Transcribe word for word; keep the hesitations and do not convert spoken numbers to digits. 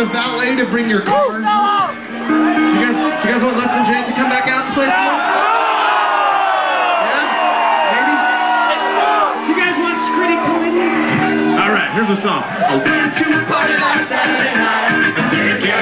the valet to bring your cars. No! You guys, you guys want Less Than Jake to come back out and play some more? Yeah? Maybe? You guys want Scritty Politti? All right, here's a song. Went to a party last Saturday night. Jake